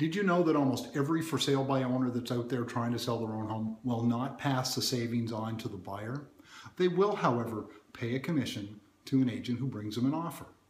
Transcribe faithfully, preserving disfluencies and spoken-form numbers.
Did you know that almost every for sale by owner that's out there trying to sell their own home will not pass the savings on to the buyer? They will, however, pay a commission to an agent who brings them an offer.